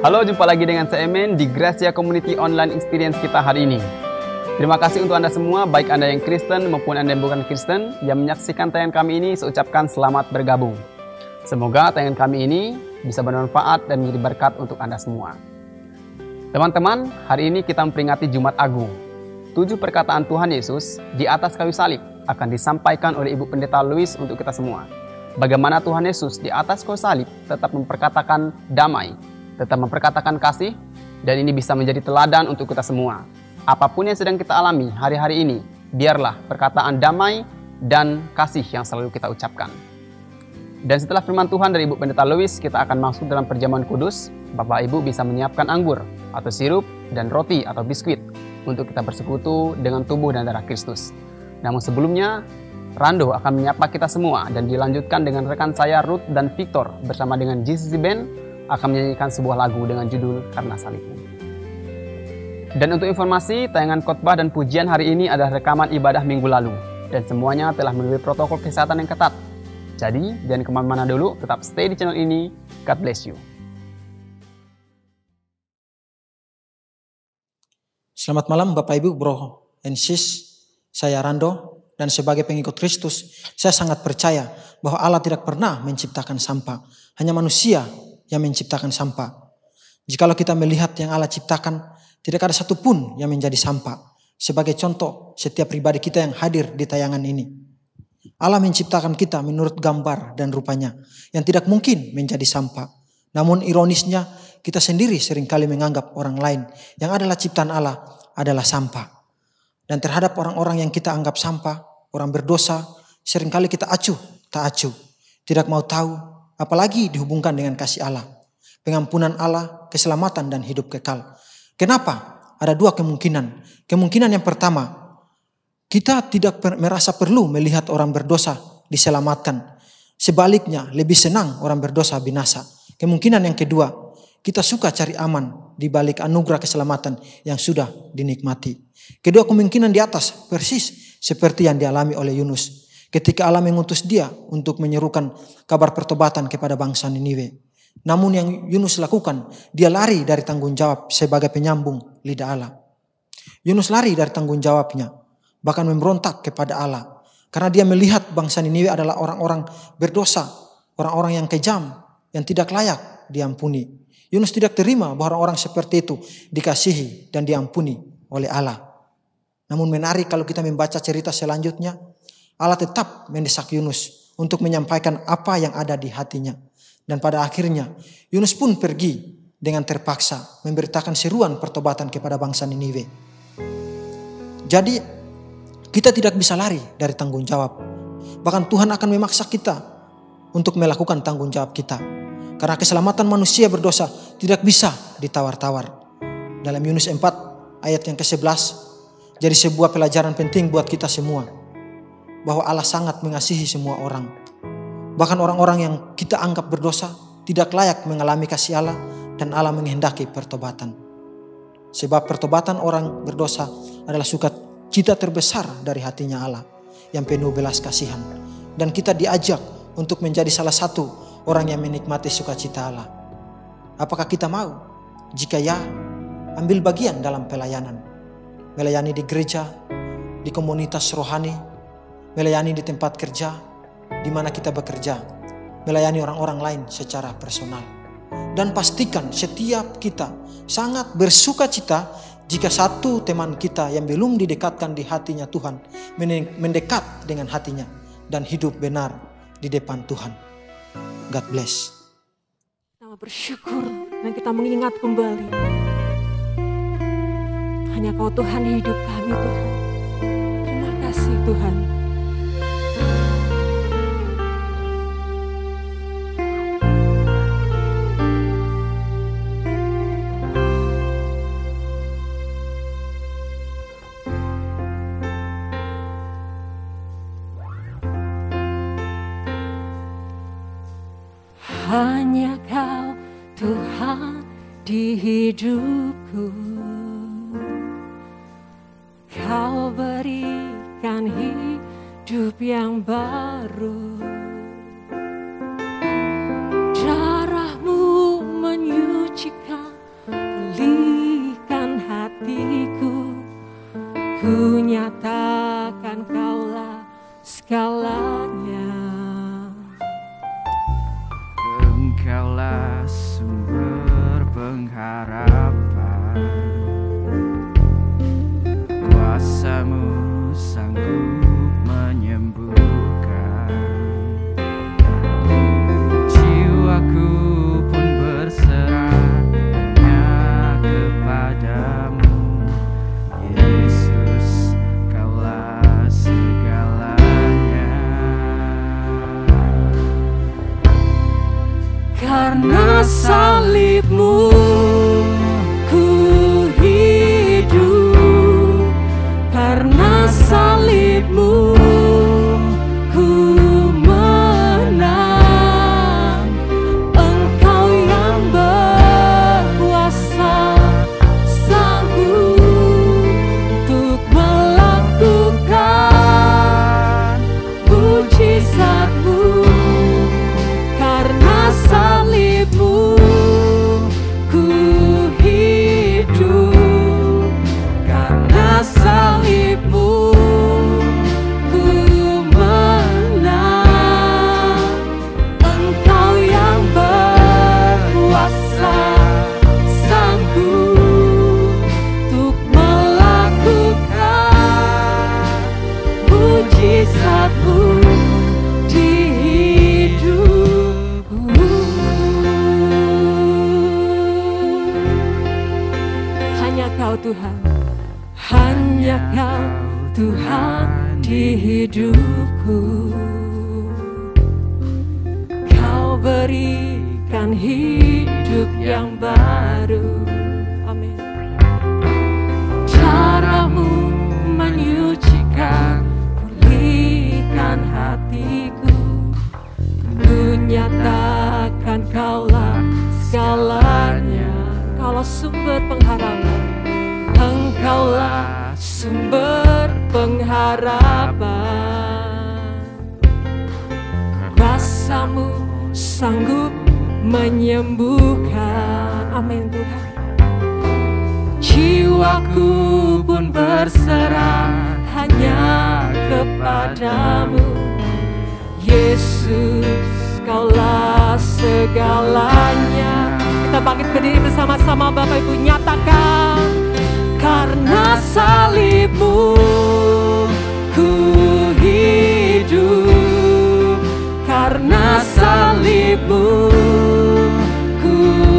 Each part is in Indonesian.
Halo, jumpa lagi dengan saya Emen di Gracia Community Online Experience kita hari ini. Terima kasih untuk Anda semua, baik Anda yang Kristen maupun Anda yang bukan Kristen, yang menyaksikan tayangan kami ini. Saya ucapkan selamat bergabung. Semoga tayangan kami ini bisa bermanfaat dan menjadi berkat untuk Anda semua. Teman-teman, hari ini kita memperingati Jumat Agung. 7 perkataan Tuhan Yesus di atas kayu salib akan disampaikan oleh Ibu Pendeta Louis untuk kita semua. Bagaimana Tuhan Yesus di atas kayu salib tetap memperkatakan damai, tetap memperkatakan kasih, dan ini bisa menjadi teladan untuk kita semua. Apapun yang sedang kita alami hari-hari ini, biarlah perkataan damai dan kasih yang selalu kita ucapkan. Dan setelah firman Tuhan dari Ibu Pendeta Louis, kita akan masuk dalam perjamuan kudus. Bapak Ibu bisa menyiapkan anggur atau sirup dan roti atau biskuit untuk kita bersekutu dengan tubuh dan darah Kristus. Namun sebelumnya, Rando akan menyapa kita semua dan dilanjutkan dengan rekan saya Ruth dan Victor bersama dengan GCC Band akan menyanyikan sebuah lagu dengan judul Karena Salibmu. Dan untuk informasi, tayangan khotbah dan pujian hari ini adalah rekaman ibadah minggu lalu dan semuanya telah melalui protokol kesehatan yang ketat. Jadi, jangan kemana-mana dulu, tetap stay di channel ini. God bless you. Selamat malam Bapak Ibu, Bro and Sis. Saya Rando. Dan sebagai pengikut Kristus, saya sangat percaya bahwa Allah tidak pernah menciptakan sampah. Hanya manusia yang menciptakan sampah. Jikalau kita melihat yang Allah ciptakan, tidak ada satupun yang menjadi sampah. Sebagai contoh, setiap pribadi kita yang hadir di tayangan ini. Allah menciptakan kita menurut gambar dan rupanya, yang tidak mungkin menjadi sampah. Namun ironisnya, kita sendiri seringkali menganggap orang lain yang adalah ciptaan Allah adalah sampah. Dan terhadap orang-orang yang kita anggap sampah, orang berdosa, seringkali kita acuh, tak acuh. Tidak mau tahu, apalagi dihubungkan dengan kasih Allah. Pengampunan Allah, keselamatan dan hidup kekal. Kenapa? Ada 2 kemungkinan. Kemungkinan yang pertama, kita tidak merasa perlu melihat orang berdosa diselamatkan. Sebaliknya, lebih senang orang berdosa binasa. Kemungkinan yang kedua, kita suka cari aman di balik anugerah keselamatan yang sudah dinikmati. Kedua kemungkinan di atas persis seperti yang dialami oleh Yunus ketika Allah mengutus dia untuk menyerukan kabar pertobatan kepada bangsa Niniwe. Namun yang Yunus lakukan, dia lari dari tanggung jawab sebagai penyambung lidah Allah. Yunus lari dari tanggung jawabnya, bahkan memberontak kepada Allah karena dia melihat bangsa Niniwe adalah orang-orang berdosa, orang-orang yang kejam, yang tidak layak diampuni. Yunus tidak terima bahwa orang-orang seperti itu dikasihi dan diampuni oleh Allah. Namun menarik kalau kita membaca cerita selanjutnya, Allah tetap mendesak Yunus untuk menyampaikan apa yang ada di hatinya. Dan pada akhirnya Yunus pun pergi dengan terpaksa memberitakan seruan pertobatan kepada bangsa Niniwe. Jadi kita tidak bisa lari dari tanggung jawab. Bahkan Tuhan akan memaksa kita untuk melakukan tanggung jawab kita. Karena keselamatan manusia berdosa tidak bisa ditawar-tawar. Dalam Yunus 4 ayat yang ke-11, jadi sebuah pelajaran penting buat kita semua. Bahwa Allah sangat mengasihi semua orang. Bahkan orang-orang yang kita anggap berdosa tidak layak mengalami kasih Allah dan Allah menghendaki pertobatan. Sebab pertobatan orang berdosa adalah sukacita terbesar dari hatinya Allah yang penuh belas kasihan. Dan kita diajak untuk menjadi salah satu orang yang menikmati sukacita Allah. Apakah kita mau? Jika ya, ambil bagian dalam pelayanan. Melayani di gereja, di komunitas rohani, melayani di tempat kerja, di mana kita bekerja, melayani orang-orang lain secara personal. Dan pastikan setiap kita sangat bersuka cita jika satu teman kita yang belum didekatkan di hatinya Tuhan mendekat dengan hatinya dan hidup benar di depan Tuhan. God bless. Kita bersyukur dan kita mengingat kembali. Hanya Kau Tuhan hidup kami Tuhan. Terima kasih Tuhan. Hanya Kau Tuhan di hidupku. Kau berikan hidup yang baru. Darah-Mu menyucikan Karena salib-Mu ku hidup, karena salib-Mu ku menang. Engkau yang berkuasa, sanggup untuk melakukan mujizat-Mu. Karena salib-Mu ku hidup, karena salib-Mu ku menang. Engkau yang berkuasa, sanggup untuk melakukan mujizat-Mu di hidupku. Hanya Kau Tuhan, hanya Kau Tuhan di hidupku. Kau berikan hidup yang baru. Amin. Cara-Mu menyucikan, pulihkan hatiku. Ku nyatakan Kaulah segalanya. Kaulah sumber pengharapan, Engkaulah sumber pengharapan. Kuasa-Mu sanggup menyembuhkan. Amin Tuhan. Jiwaku pun berserah hanya kepadamu. Yesus, Kaulah segalanya. Kita bangkit berdiri bersama-sama, Bapak Ibu, nyatakan. Karena salib-Mu ku hidup, karena salib-Mu ku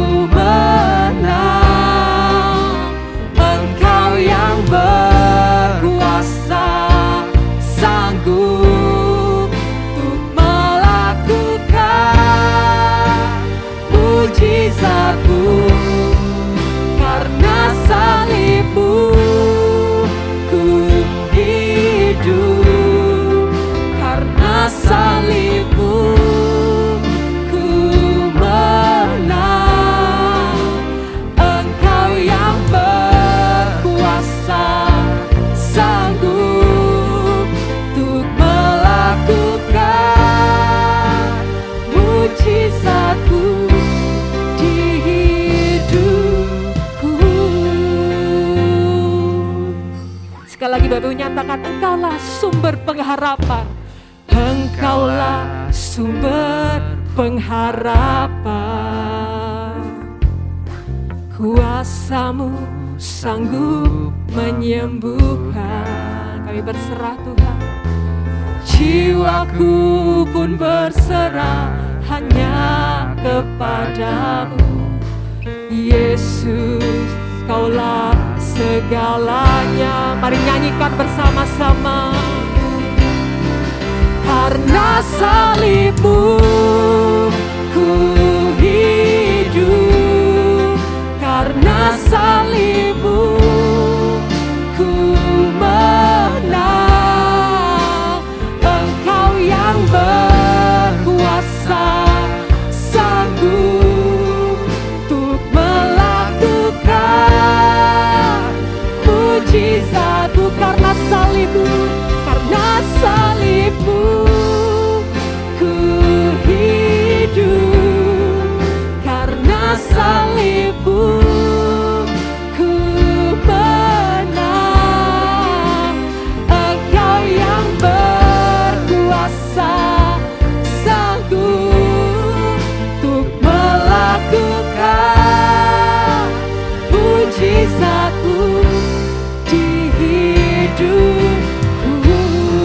menang. Engkau yang berkuasa, sanggup untuk melakukan mujizat-Mu. Karena salib-Mu ku hidup, karena salib-Mu ku menang. Engkau yang berkuasa, sanggup untuk melakukan mujizat-Mu di hidupku. Sekali lagi Bapak nyatakan, Engkaulah sumber pengharapan, Engkaulah sumber pengharapan. Kuasa-Mu sanggup menyembuhkan. Kami berserah Tuhan. Jiwaku pun berserah hanya kepadamu. Yesus, Kaulah segalanya. Mari nyanyikan bersama-sama. Karena salib-Mu ku hidup, karena salib-Mu ku menang. Engkau yang berkuasa, sanggup untuk melakukan mujizat-Mu. Karena salib-Mu, karena salib-Mu ku hidup, karena salib-Mu ku menang. Engkau yang berkuasa, sanggup untuk melakukan mujizat-Mu di hidupku.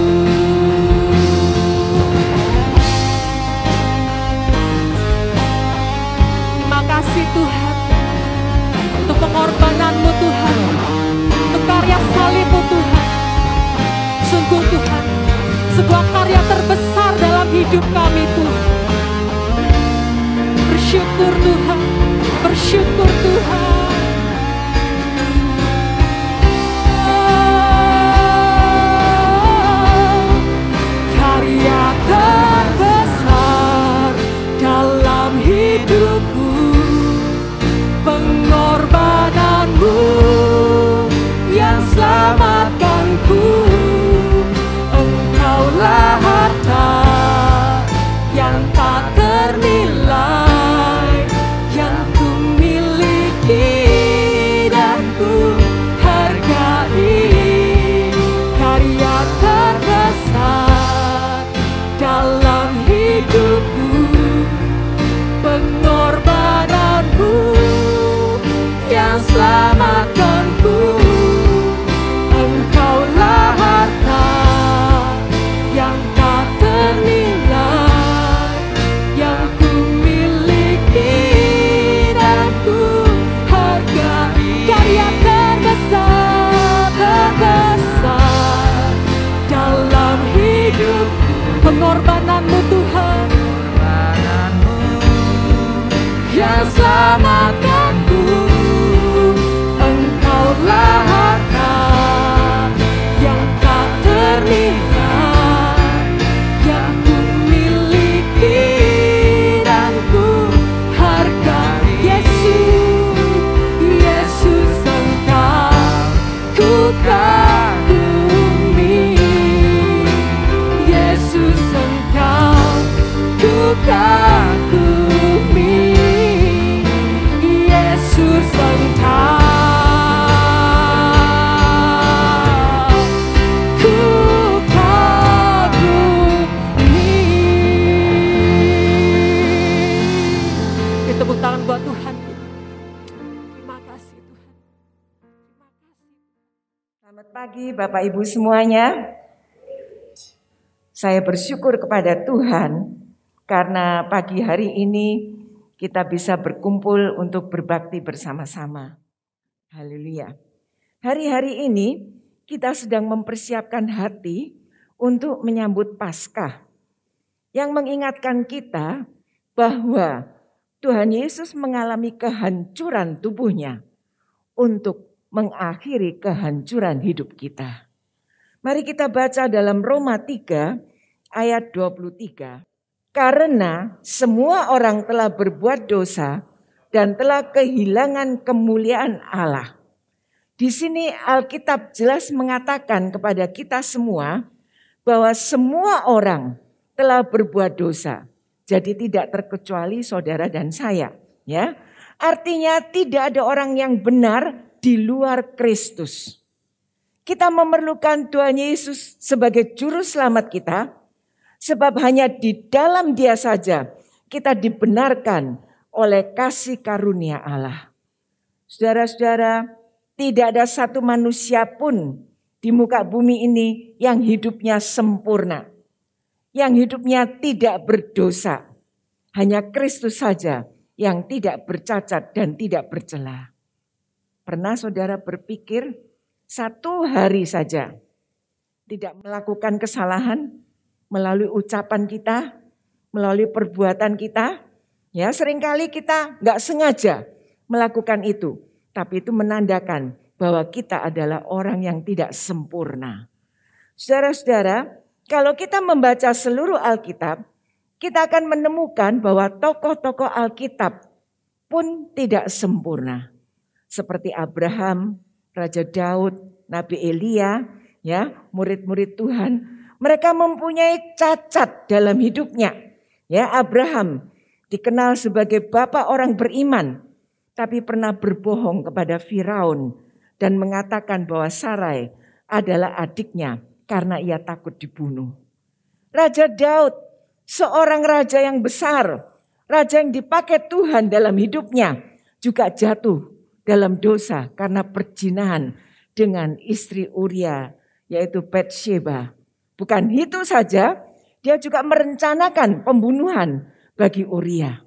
Terima kasih Tuhan untuk pengorbanan-Mu Tuhan, untuk karya salib-Mu Tuhan. Sungguh Tuhan, sebuah karya terbesar dalam hidup kami Tuhan. Bersyukur menyelamatkanku. Engkaulah harta yang tak terlihat, yang ku miliki dan ku hargai. Yesus, Yesus Engkau ku kagumi. Yesus Engkau ku kagumi. Yesus Engkau ku kagumi. Tepuk tangan buat Tuhan. Terima kasih Tuhan. Terima kasih. Selamat pagi Bapak Ibu semuanya. Saya bersyukur kepada Tuhan karena pagi hari ini kita bisa berkumpul untuk berbakti bersama-sama. Haleluya. Hari-hari ini kita sedang mempersiapkan hati untuk menyambut Paskah yang mengingatkan kita bahwa Tuhan Yesus mengalami kehancuran tubuhnya untuk mengakhiri kehancuran hidup kita. Mari kita baca dalam Roma 3 ayat 23. Karena semua orang telah berbuat dosa dan telah kehilangan kemuliaan Allah. Di sini Alkitab jelas mengatakan kepada kita semua bahwa semua orang telah berbuat dosa. Jadi tidak terkecuali saudara dan saya, ya. Artinya tidak ada orang yang benar di luar Kristus. Kita memerlukan Tuhan Yesus sebagai juru selamat kita. Sebab hanya di dalam Dia saja kita dibenarkan oleh kasih karunia Allah. Saudara-saudara, tidak ada satu manusia pun di muka bumi ini yang hidupnya sempurna. Yang hidupnya tidak berdosa. Hanya Kristus saja yang tidak bercacat dan tidak bercela. Pernah saudara berpikir satu hari saja tidak melakukan kesalahan? Melalui ucapan kita, melalui perbuatan kita, ya seringkali kita nggak sengaja melakukan itu. Tapi itu menandakan bahwa kita adalah orang yang tidak sempurna. Saudara-saudara, kalau kita membaca seluruh Alkitab, kita akan menemukan bahwa tokoh-tokoh Alkitab pun tidak sempurna. Seperti Abraham, Raja Daud, Nabi Elia, ya murid-murid Tuhan. Mereka mempunyai cacat dalam hidupnya. Ya, Abraham dikenal sebagai bapak orang beriman, tapi pernah berbohong kepada Firaun dan mengatakan bahwa Sarai adalah adiknya karena ia takut dibunuh. Raja Daud, seorang raja yang besar, raja yang dipakai Tuhan dalam hidupnya, juga jatuh dalam dosa karena perzinahan dengan istri Uria, yaitu Batsheba. Bukan itu saja, dia juga merencanakan pembunuhan bagi Uria.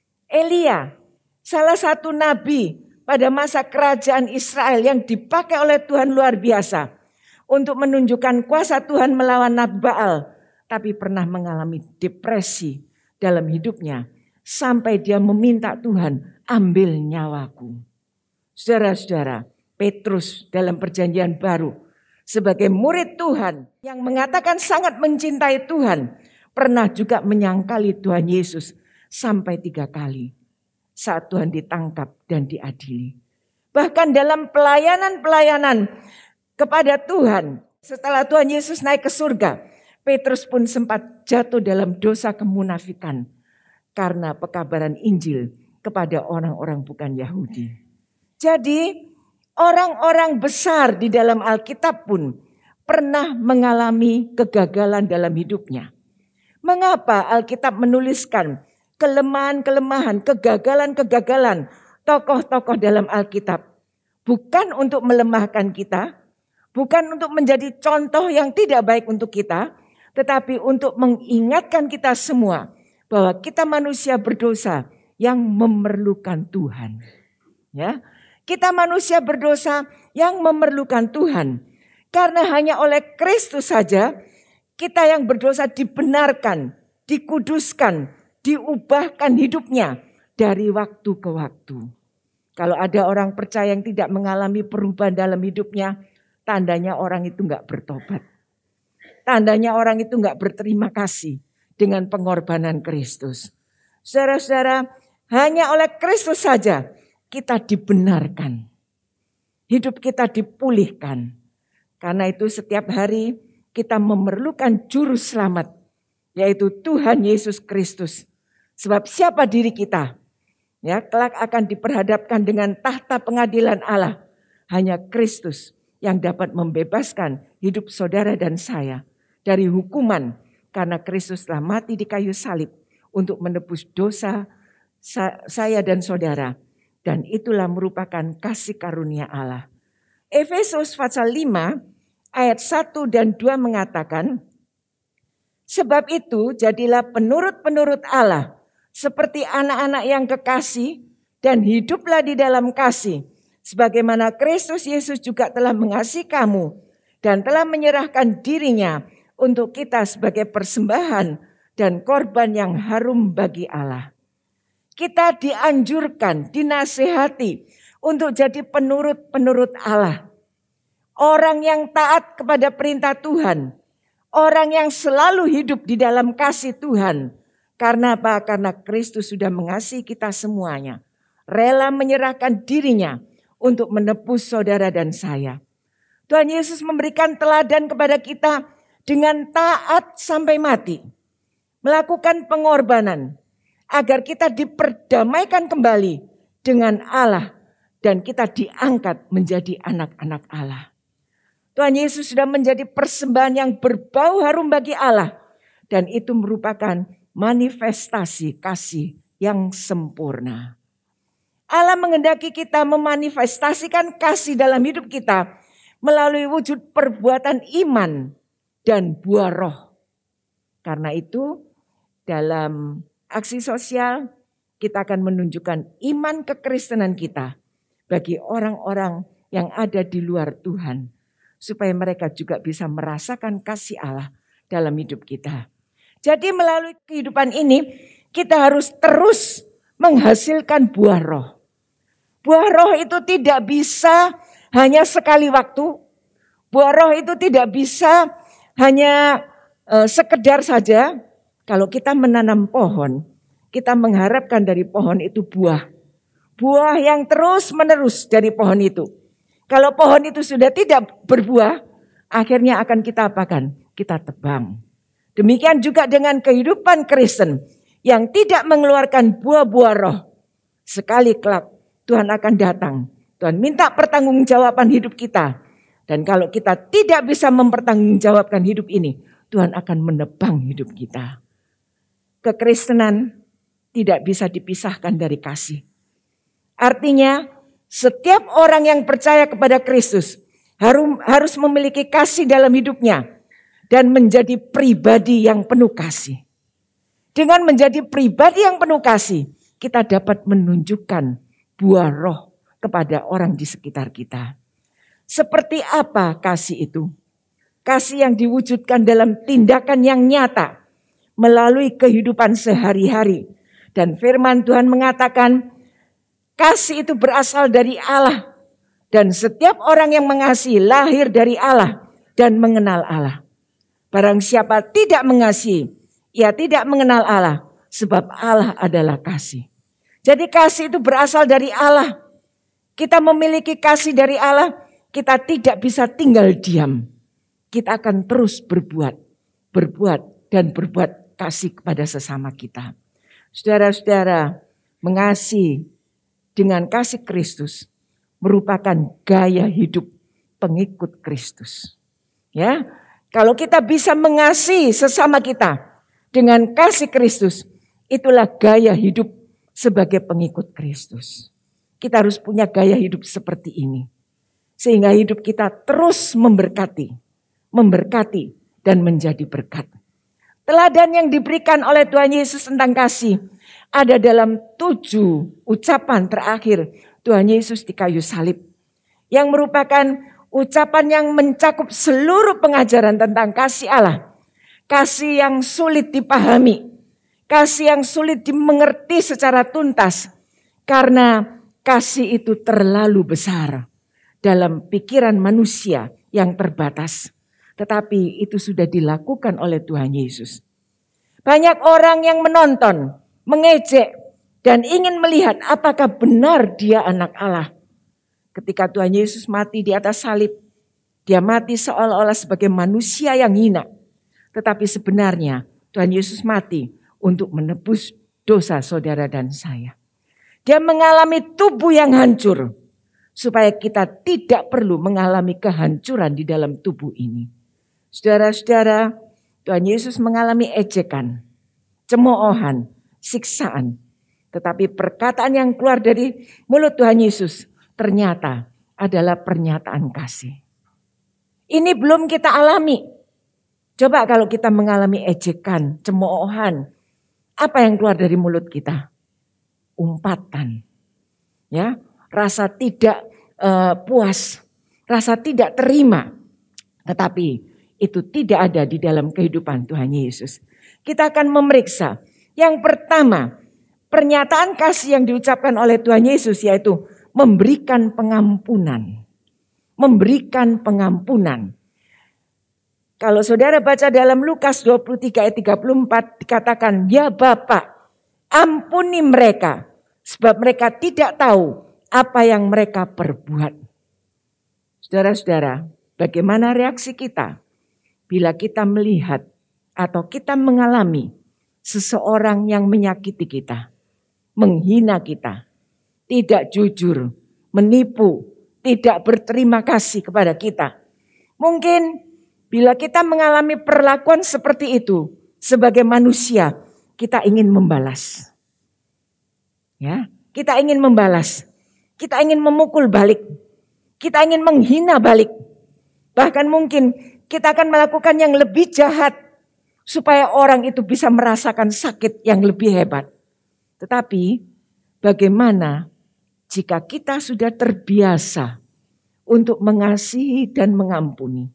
Elia, salah satu nabi pada masa kerajaan Israel yang dipakai oleh Tuhan luar biasa untuk menunjukkan kuasa Tuhan melawan Nabi Baal, tapi pernah mengalami depresi dalam hidupnya sampai dia meminta Tuhan, ambil nyawaku. Saudara-saudara, Petrus dalam Perjanjian Baru sebagai murid Tuhan yang mengatakan sangat mencintai Tuhan, pernah juga menyangkali Tuhan Yesus sampai 3 kali saat Tuhan ditangkap dan diadili. Bahkan dalam pelayanan-pelayanan kepada Tuhan, setelah Tuhan Yesus naik ke surga, Petrus pun sempat jatuh dalam dosa kemunafikan karena pekabaran Injil kepada orang-orang bukan Yahudi. Jadi orang-orang besar di dalam Alkitab pun pernah mengalami kegagalan dalam hidupnya. Mengapa Alkitab menuliskan kelemahan-kelemahan, kegagalan-kegagalan tokoh-tokoh dalam Alkitab? Bukan untuk melemahkan kita, bukan untuk menjadi contoh yang tidak baik untuk kita, tetapi untuk mengingatkan kita semua bahwa kita manusia berdosa yang memerlukan Tuhan. Ya. Kita manusia berdosa yang memerlukan Tuhan. Karena hanya oleh Kristus saja kita yang berdosa dibenarkan, dikuduskan, diubahkan hidupnya dari waktu ke waktu. Kalau ada orang percaya yang tidak mengalami perubahan dalam hidupnya, tandanya orang itu enggak bertobat. Tandanya orang itu enggak berterima kasih dengan pengorbanan Kristus. Saudara-saudara, hanya oleh Kristus saja kita dibenarkan. Hidup kita dipulihkan. Karena itu setiap hari kita memerlukan juru selamat, yaitu Tuhan Yesus Kristus. Sebab siapa diri kita? Ya, kelak akan diperhadapkan dengan tahta pengadilan Allah. Hanya Kristus yang dapat membebaskan hidup saudara dan saya dari hukuman, karena Kristus telah mati di kayu salib untuk menebus dosa saya dan saudara. Dan itulah merupakan kasih karunia Allah. Efesus pasal 5 ayat 1 dan 2 mengatakan, sebab itu jadilah penurut-penurut Allah seperti anak-anak yang kekasih dan hiduplah di dalam kasih. Sebagaimana Kristus Yesus juga telah mengasihi kamu dan telah menyerahkan dirinya untuk kita sebagai persembahan dan korban yang harum bagi Allah. Kita dianjurkan, dinasehati untuk jadi penurut-penurut Allah. Orang yang taat kepada perintah Tuhan. Orang yang selalu hidup di dalam kasih Tuhan. Karena apa? Karena Kristus sudah mengasihi kita semuanya. Rela menyerahkan dirinya untuk menebus saudara dan saya. Tuhan Yesus memberikan teladan kepada kita dengan taat sampai mati. Melakukan pengorbanan. Agar kita diperdamaikan kembali dengan Allah. Dan kita diangkat menjadi anak-anak Allah. Tuhan Yesus sudah menjadi persembahan yang berbau harum bagi Allah. Dan itu merupakan manifestasi kasih yang sempurna. Allah menghendaki kita memanifestasikan kasih dalam hidup kita melalui wujud perbuatan iman dan buah roh. Karena itu dalam aksi sosial kita akan menunjukkan iman kekristenan kita bagi orang-orang yang ada di luar Tuhan. Supaya mereka juga bisa merasakan kasih Allah dalam hidup kita. Jadi melalui kehidupan ini kita harus terus menghasilkan buah roh. Buah roh itu tidak bisa hanya sekali waktu. Buah roh itu tidak bisa hanya sekedar saja. Kalau kita menanam pohon, kita mengharapkan dari pohon itu buah. Buah yang terus menerus dari pohon itu. Kalau pohon itu sudah tidak berbuah, akhirnya akan kita apakan? Kita tebang. Demikian juga dengan kehidupan Kristen yang tidak mengeluarkan buah-buah roh. Sekali kelak Tuhan akan datang. Tuhan minta pertanggungjawaban hidup kita. Dan kalau kita tidak bisa mempertanggungjawabkan hidup ini, Tuhan akan menebang hidup kita. Kekristenan tidak bisa dipisahkan dari kasih. Artinya setiap orang yang percaya kepada Kristus harus memiliki kasih dalam hidupnya dan menjadi pribadi yang penuh kasih. Dengan menjadi pribadi yang penuh kasih, kita dapat menunjukkan buah roh kepada orang di sekitar kita. Seperti apa kasih itu? Kasih yang diwujudkan dalam tindakan yang nyata melalui kehidupan sehari-hari. Dan firman Tuhan mengatakan, kasih itu berasal dari Allah. Dan setiap orang yang mengasihi lahir dari Allah dan mengenal Allah. Barang siapa tidak mengasihi, ia tidak mengenal Allah. Sebab Allah adalah kasih. Jadi kasih itu berasal dari Allah. Kita memiliki kasih dari Allah, kita tidak bisa tinggal diam. Kita akan terus berbuat dan berbuat kasih kepada sesama kita. Saudara-saudara, mengasihi dengan kasih Kristus merupakan gaya hidup pengikut Kristus. Ya, kalau kita bisa mengasihi sesama kita dengan kasih Kristus, itulah gaya hidup sebagai pengikut Kristus. Kita harus punya gaya hidup seperti ini. Sehingga hidup kita terus memberkati dan menjadi berkat. Teladan yang diberikan oleh Tuhan Yesus tentang kasih ada dalam 7 ucapan terakhir Tuhan Yesus di kayu salib. Yang merupakan ucapan yang mencakup seluruh pengajaran tentang kasih Allah. Kasih yang sulit dipahami. Kasih yang sulit dimengerti secara tuntas karena kasih itu terlalu besar dalam pikiran manusia yang terbatas. Tetapi itu sudah dilakukan oleh Tuhan Yesus. Banyak orang yang menonton, mengejek, dan ingin melihat apakah benar dia anak Allah. Ketika Tuhan Yesus mati di atas salib, dia mati seolah-olah sebagai manusia yang hina. Tetapi sebenarnya Tuhan Yesus mati untuk menebus dosa saudara dan saya. Dia mengalami tubuh yang hancur supaya kita tidak perlu mengalami kehancuran di dalam tubuh ini. Saudara-saudara, Tuhan Yesus mengalami ejekan, cemoohan, siksaan. Tetapi perkataan yang keluar dari mulut Tuhan Yesus ternyata adalah pernyataan kasih. Ini belum kita alami. Coba kalau kita mengalami ejekan, cemoohan, apa yang keluar dari mulut kita? Umpatan, ya, rasa tidak puas, rasa tidak terima. Tetapi itu tidak ada di dalam kehidupan Tuhan Yesus. Kita akan memeriksa. Yang pertama, pernyataan kasih yang diucapkan oleh Tuhan Yesus yaitu memberikan pengampunan. Memberikan pengampunan. Kalau saudara baca dalam Lukas 23 ayat 34 dikatakan, ya Bapa, ampuni mereka sebab mereka tidak tahu apa yang mereka perbuat. Saudara-saudara, bagaimana reaksi kita bila kita melihat atau kita mengalami seseorang yang menyakiti kita, menghina kita, tidak jujur, menipu, tidak berterima kasih kepada kita. Mungkin bila kita mengalami perlakuan seperti itu sebagai manusia, kita ingin membalas. Ya, kita ingin membalas. Kita ingin memukul balik. Kita ingin menghina balik. Bahkan mungkin kita akan melakukan yang lebih jahat supaya orang itu bisa merasakan sakit yang lebih hebat. Tetapi bagaimana jika kita sudah terbiasa untuk mengasihi dan mengampuni?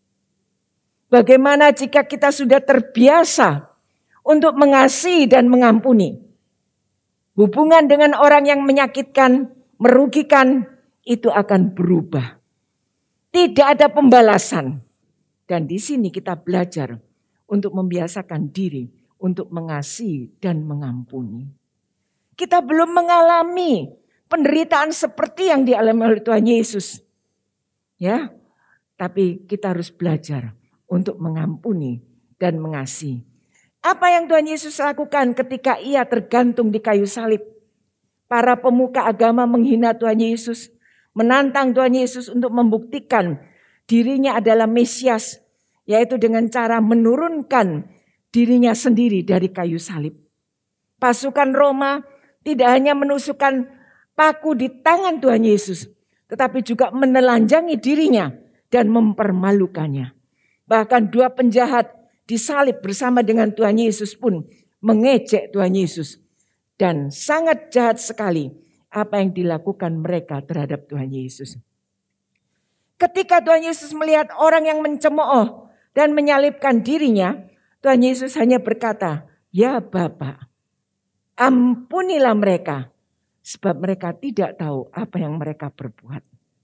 Bagaimana jika kita sudah terbiasa untuk mengasihi dan mengampuni? Hubungan dengan orang yang menyakitkan, merugikan, itu akan berubah. Tidak ada pembalasan. Dan di sini kita belajar untuk membiasakan diri untuk mengasihi dan mengampuni. Kita belum mengalami penderitaan seperti yang dialami oleh Tuhan Yesus. Ya, tapi kita harus belajar untuk mengampuni dan mengasihi. Apa yang Tuhan Yesus lakukan ketika ia tergantung di kayu salib? Para pemuka agama menghina Tuhan Yesus, menantang Tuhan Yesus untuk membuktikan dirinya adalah Mesias, yaitu dengan cara menurunkan dirinya sendiri dari kayu salib. Pasukan Roma tidak hanya menusukkan paku di tangan Tuhan Yesus, tetapi juga menelanjangi dirinya dan mempermalukannya. Bahkan dua penjahat disalib bersama dengan Tuhan Yesus pun mengejek Tuhan Yesus. Dan sangat jahat sekali apa yang dilakukan mereka terhadap Tuhan Yesus. Ketika Tuhan Yesus melihat orang yang mencemooh dan menyalibkan dirinya, Tuhan Yesus hanya berkata, ya Bapa, ampunilah mereka sebab mereka tidak tahu apa yang mereka perbuat.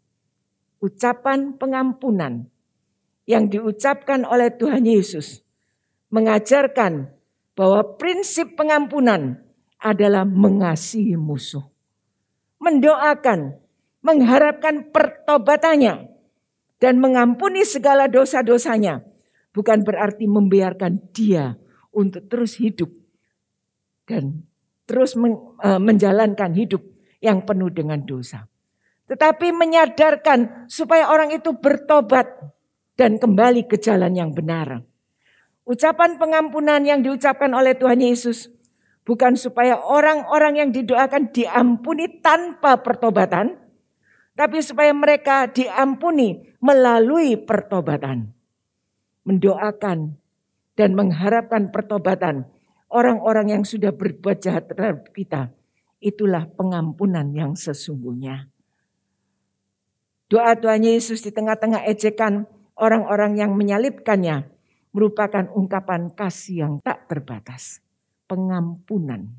Ucapan pengampunan yang diucapkan oleh Tuhan Yesus mengajarkan bahwa prinsip pengampunan adalah mengasihi musuh. Mendoakan, mengharapkan pertobatannya dan mengampuni segala dosa-dosanya. Bukan berarti membiarkan dia untuk terus hidup dan terus menjalankan hidup yang penuh dengan dosa. Tetapi menyadarkan supaya orang itu bertobat dan kembali ke jalan yang benar. Ucapan pengampunan yang diucapkan oleh Tuhan Yesus bukan supaya orang-orang yang didoakan diampuni tanpa pertobatan, tapi supaya mereka diampuni melalui pertobatan. Mendoakan dan mengharapkan pertobatan orang-orang yang sudah berbuat jahat terhadap kita. Itulah pengampunan yang sesungguhnya. Doa Tuhan Yesus di tengah-tengah ejekan orang-orang yang menyalibkannya merupakan ungkapan kasih yang tak terbatas. pengampunan.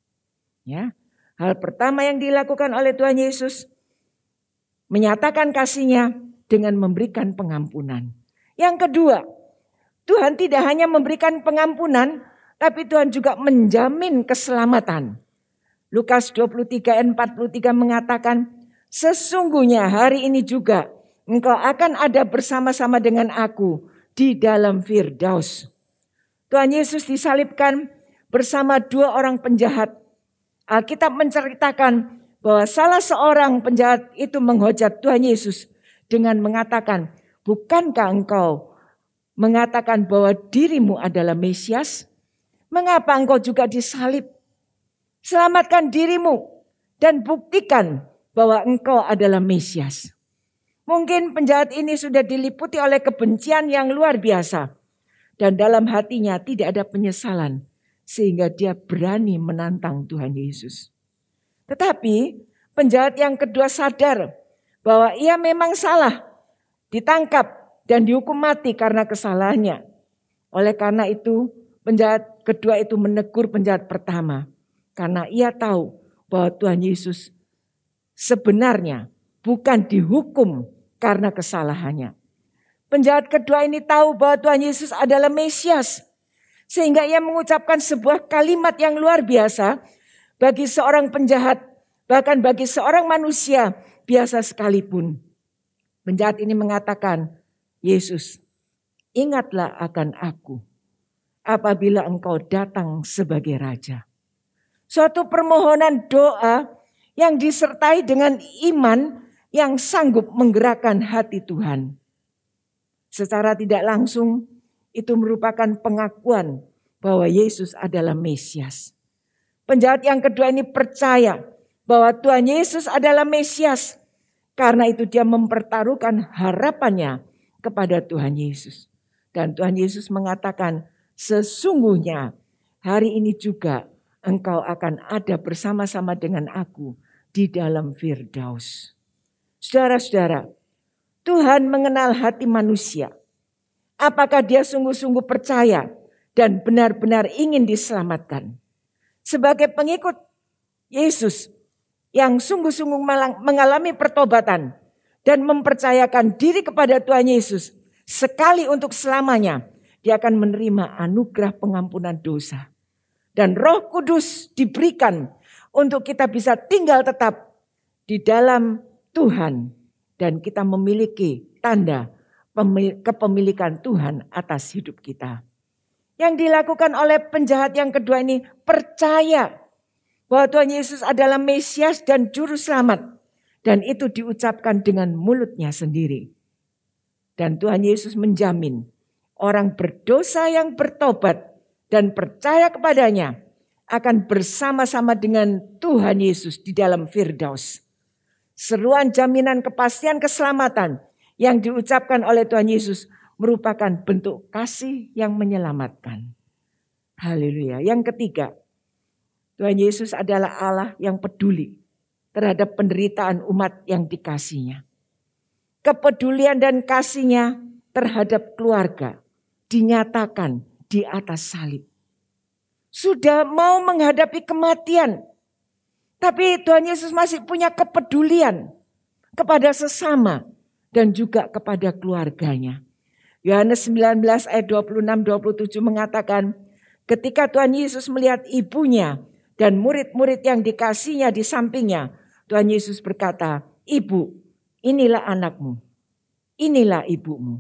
Ya, hal pertama yang dilakukan oleh Tuhan Yesus menyatakan kasih-Nya dengan memberikan pengampunan. Yang kedua, Tuhan tidak hanya memberikan pengampunan, tapi Tuhan juga menjamin keselamatan. Lukas 23 ayat 43 mengatakan, sesungguhnya hari ini juga engkau akan ada bersama-sama dengan aku di dalam Firdaus. Tuhan Yesus disalibkan bersama dua orang penjahat. Alkitab menceritakan bahwa salah seorang penjahat itu menghujat Tuhan Yesus dengan mengatakan, bukankah engkau mengatakan bahwa dirimu adalah Mesias? Mengapa engkau juga disalib? Selamatkan dirimu dan buktikan bahwa engkau adalah Mesias. Mungkin penjahat ini sudah diliputi oleh kebencian yang luar biasa. Dan dalam hatinya tidak ada penyesalan. Sehingga dia berani menantang Tuhan Yesus. Tetapi penjahat yang kedua sadar bahwa ia memang salah. Ditangkap dan dihukum mati karena kesalahannya. Oleh karena itu penjahat kedua itu menegur penjahat pertama. Karena ia tahu bahwa Tuhan Yesus sebenarnya bukan dihukum karena kesalahannya. Penjahat kedua ini tahu bahwa Tuhan Yesus adalah Mesias. Sehingga ia mengucapkan sebuah kalimat yang luar biasa bagi seorang penjahat. Bahkan bagi seorang manusia biasa sekalipun. Penjahat ini mengatakan, Yesus, ingatlah akan aku apabila engkau datang sebagai Raja. Suatu permohonan doa yang disertai dengan iman yang sanggup menggerakkan hati Tuhan. Secara tidak langsung itu merupakan pengakuan bahwa Yesus adalah Mesias. Penjahat yang kedua ini percaya bahwa Tuhan Yesus adalah Mesias. Karena itu dia mempertaruhkan harapannya kepada Tuhan Yesus. Dan Tuhan Yesus mengatakan, sesungguhnya hari ini juga engkau akan ada bersama-sama dengan aku di dalam Firdaus. Saudara-saudara, Tuhan mengenal hati manusia. Apakah dia sungguh-sungguh percaya dan benar-benar ingin diselamatkan? Sebagai pengikut Yesus yang sungguh-sungguh mengalami pertobatan dan mempercayakan diri kepada Tuhan Yesus sekali untuk selamanya, dia akan menerima anugerah pengampunan dosa. Dan Roh Kudus diberikan untuk kita bisa tinggal tetap di dalam Tuhan. Dan kita memiliki tanda kepemilikan Tuhan atas hidup kita. Yang dilakukan oleh penjahat yang kedua ini percaya bahwa Tuhan Yesus adalah Mesias dan Juru Selamat. Dan itu diucapkan dengan mulutnya sendiri. Dan Tuhan Yesus menjamin orang berdosa yang bertobat dan percaya kepadanya akan bersama-sama dengan Tuhan Yesus di dalam Firdaus. Seruan jaminan kepastian keselamatan yang diucapkan oleh Tuhan Yesus merupakan bentuk kasih yang menyelamatkan. Haleluya. Yang ketiga, Tuhan Yesus adalah Allah yang peduli terhadap penderitaan umat yang dikasihinya. Kepedulian dan kasih-Nya terhadap keluarga dinyatakan di atas salib. Sudah mau menghadapi kematian. Tapi Tuhan Yesus masih punya kepedulian kepada sesama dan juga kepada keluarganya. Yohanes 19 ayat 26-27 mengatakan, ketika Tuhan Yesus melihat ibunya dan murid-murid yang dikasihnya di sampingnya, Tuhan Yesus berkata, Ibu, inilah anakmu, inilah ibumu.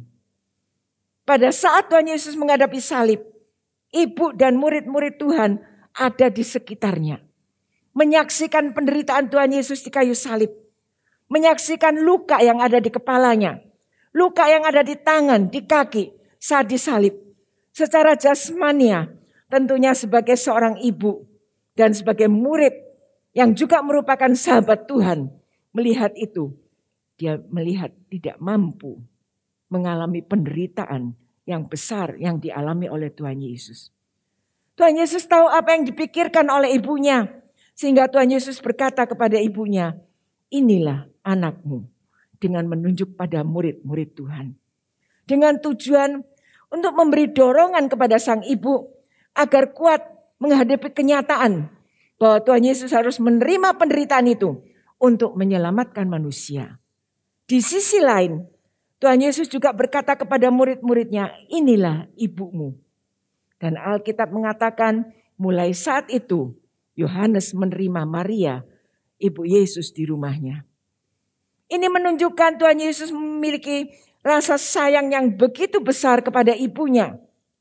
Pada saat Tuhan Yesus menghadapi salib, ibu dan murid-murid Tuhan ada di sekitarnya. Menyaksikan penderitaan Tuhan Yesus di kayu salib. Menyaksikan luka yang ada di kepalanya. Luka yang ada di tangan, di kaki saat disalib. Secara jasmania tentunya sebagai seorang ibu dan sebagai murid yang juga merupakan sahabat Tuhan. Melihat itu, dia melihat tidak mampu mengalami penderitaan yang besar yang dialami oleh Tuhan Yesus. Tuhan Yesus tahu apa yang dipikirkan oleh ibunya. Sehingga Tuhan Yesus berkata kepada ibunya, inilah anakmu. Dengan menunjuk pada murid-murid Tuhan. Dengan tujuan untuk memberi dorongan kepada sang ibu agar kuat menghadapi kenyataan bahwa Tuhan Yesus harus menerima penderitaan itu untuk menyelamatkan manusia. Di sisi lain, Tuhan Yesus juga berkata kepada murid-muridnya, inilah ibumu. Dan Alkitab mengatakan mulai saat itu Yohanes menerima Maria, ibu Yesus di rumahnya. Ini menunjukkan Tuhan Yesus memiliki rasa sayang yang begitu besar kepada ibunya.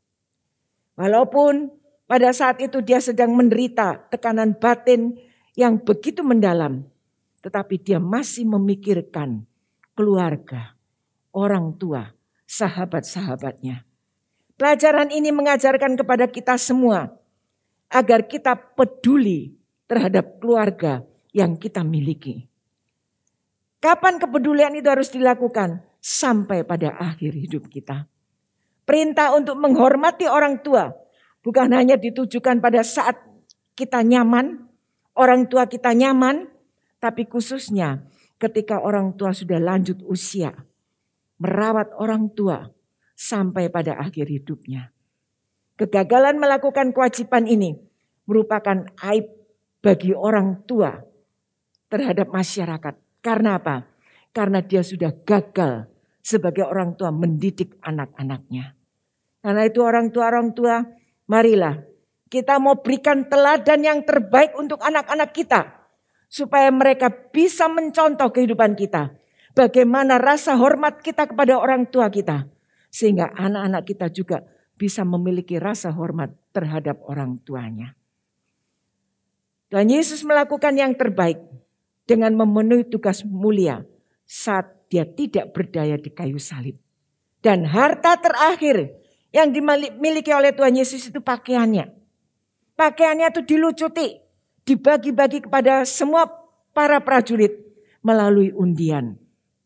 Walaupun pada saat itu dia sedang menderita tekanan batin yang begitu mendalam. Tetapi dia masih memikirkan keluarga, orang tua, sahabat-sahabatnya. Pelajaran ini mengajarkan kepada kita semua agar kita peduli terhadap keluarga yang kita miliki. Kapan kepedulian itu harus dilakukan? Sampai pada akhir hidup kita. Perintah untuk menghormati orang tua bukan hanya ditujukan pada saat kita nyaman, orang tua kita nyaman, tapi khususnya ketika orang tua sudah lanjut usia, merawat orang tua sampai pada akhir hidupnya. Kegagalan melakukan kewajiban ini merupakan aib bagi orang tua terhadap masyarakat. Karena apa? Karena dia sudah gagal sebagai orang tua mendidik anak-anaknya. Karena itu orang tua, marilah kita mau berikan teladan yang terbaik untuk anak-anak kita. Supaya mereka bisa mencontoh kehidupan kita. Bagaimana rasa hormat kita kepada orang tua kita. Sehingga anak-anak kita juga bisa memiliki rasa hormat terhadap orang tuanya. Tuhan Yesus melakukan yang terbaik dengan memenuhi tugas mulia saat dia tidak berdaya di kayu salib. Dan harta terakhir yang dimiliki oleh Tuhan Yesus itu pakaiannya. Pakaiannya itu dilucuti, dibagi-bagi kepada semua para prajurit melalui undian.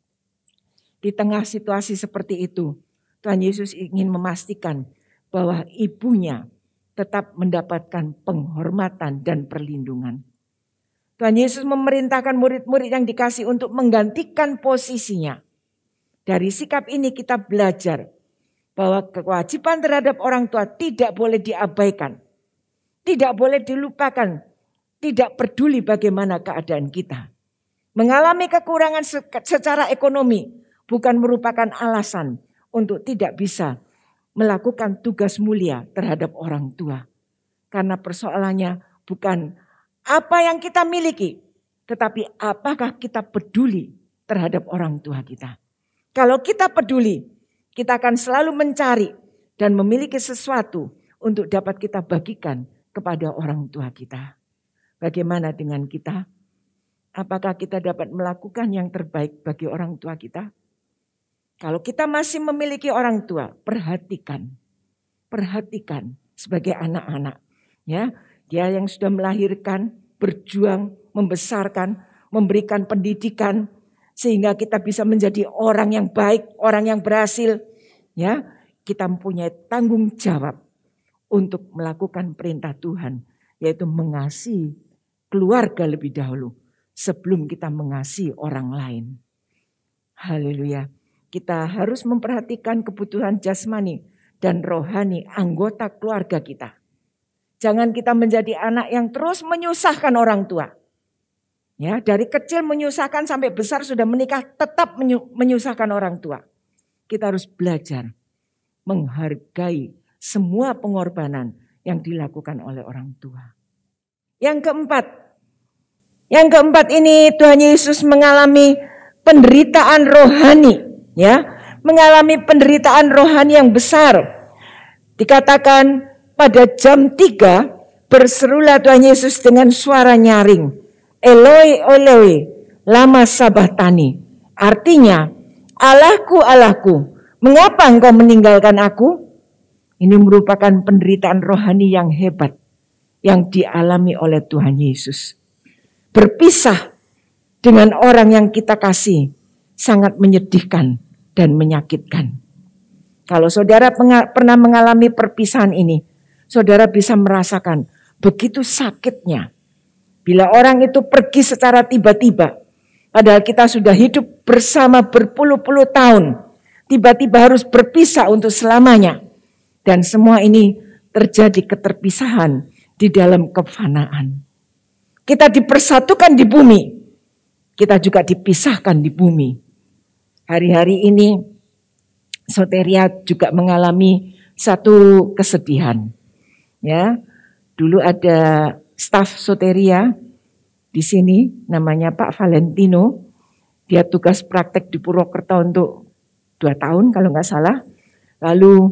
Di tengah situasi seperti itu, Tuhan Yesus ingin memastikan bahwa ibunya tetap mendapatkan penghormatan dan perlindungan. Tuhan Yesus memerintahkan murid-murid yang dikasih untuk menggantikan posisinya. Dari sikap ini kita belajar bahwa kewajiban terhadap orang tua tidak boleh diabaikan. Tidak boleh dilupakan. Tidak peduli bagaimana keadaan kita. Mengalami kekurangan secara ekonomi bukan merupakan alasan untuk tidak bisa melakukan tugas mulia terhadap orang tua. Karena persoalannya bukan apa yang kita miliki, tetapi apakah kita peduli terhadap orang tua kita. Kalau kita peduli, kita akan selalu mencari dan memiliki sesuatu untuk dapat kita bagikan kepada orang tua kita. Bagaimana dengan kita? Apakah kita dapat melakukan yang terbaik bagi orang tua kita? Kalau kita masih memiliki orang tua, perhatikan sebagai anak-anak. Ya, dia yang sudah melahirkan, berjuang, membesarkan, memberikan pendidikan, sehingga kita bisa menjadi orang yang baik, orang yang berhasil. Ya, kita mempunyai tanggung jawab untuk melakukan perintah Tuhan, yaitu mengasihi keluarga lebih dahulu sebelum kita mengasihi orang lain. Haleluya. Kita harus memperhatikan kebutuhan jasmani dan rohani anggota keluarga kita. Jangan kita menjadi anak yang terus menyusahkan orang tua. Ya, dari kecil menyusahkan sampai besar sudah menikah tetap menyusahkan orang tua. Kita harus belajar menghargai semua pengorbanan yang dilakukan oleh orang tua. Yang keempat ini Tuhan Yesus mengalami penderitaan rohani, ya, mengalami penderitaan rohani yang besar. Dikatakan pada jam 3 berserulah Tuhan Yesus dengan suara nyaring. Eloi, Eloi, lama sabachthani. Artinya, Allahku, Allahku, mengapa engkau meninggalkan aku? Ini merupakan penderitaan rohani yang hebat yang dialami oleh Tuhan Yesus. Berpisah dengan orang yang kita kasih sangat menyedihkan dan menyakitkan. Kalau saudara pernah mengalami perpisahan ini, saudara bisa merasakan begitu sakitnya. Bila orang itu pergi secara tiba-tiba, padahal kita sudah hidup bersama berpuluh-puluh tahun, tiba-tiba harus berpisah untuk selamanya. Dan semua ini terjadi keterpisahan di dalam kefanaan. Kita dipersatukan di bumi, kita juga dipisahkan di bumi. Hari-hari ini Soteria juga mengalami satu kesedihan. Ya, dulu ada staf Soteria di sini, namanya Pak Valentino. Dia tugas praktek di Purwokerto untuk 2 tahun kalau nggak salah. Lalu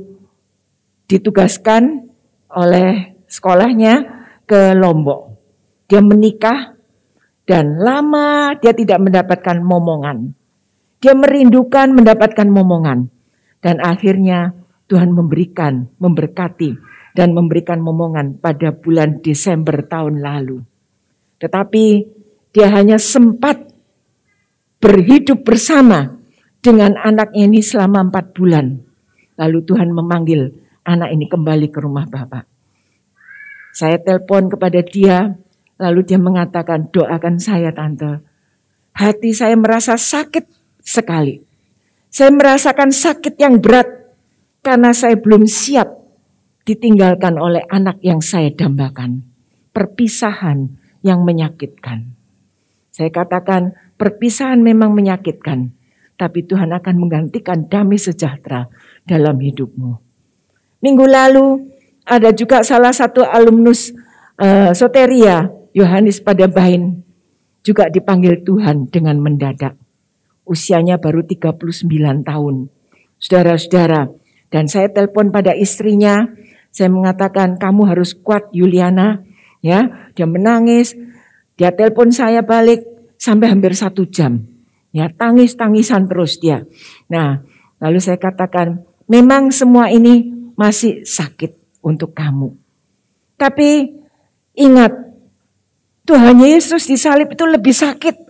ditugaskan oleh sekolahnya ke Lombok. Dia menikah dan lama dia tidak mendapatkan momongan. Dia merindukan mendapatkan momongan. Dan akhirnya Tuhan memberkati dan memberikan momongan pada bulan Desember tahun lalu. Tetapi dia hanya sempat berhidup bersama dengan anaknya ini selama 4 bulan. Lalu Tuhan memanggil anak ini kembali ke rumah Bapak. Saya telepon kepada dia, lalu dia mengatakan, doakan saya Tante. Hati saya merasa sakit sekali. Saya merasakan sakit yang berat karena saya belum siap ditinggalkan oleh anak yang saya dambakan. Perpisahan yang menyakitkan. Saya katakan perpisahan memang menyakitkan, tapi Tuhan akan menggantikan damai sejahtera dalam hidupmu. Minggu lalu ada juga salah satu alumnus Soteria, Yohanes Padabain, juga dipanggil Tuhan dengan mendadak. Usianya baru 39 tahun. Saudara-saudara, dan saya telepon pada istrinya, saya mengatakan kamu harus kuat Yuliana. Ya, dia menangis, dia telepon saya balik sampai hampir 1 jam. Ya, tangis-tangisan terus dia. Nah, lalu saya katakan, memang semua ini masih sakit untuk kamu. Tapi ingat, Tuhan Yesus di salib itu lebih sakit.